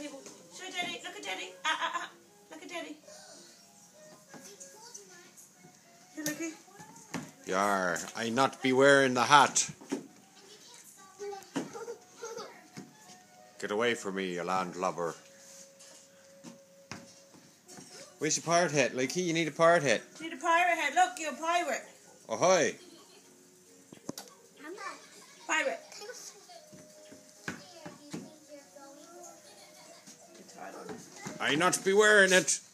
people. Show Daddy. Look at Daddy. Look at Daddy. You looky. Yar, I not be wearing the hat. Get away from me, you landlubber. Where's your pirate hat? Like, you need a pirate hat. You need a pirate hat. Look, you're a pirate. Ahoy. Pirate. I not be wearing it.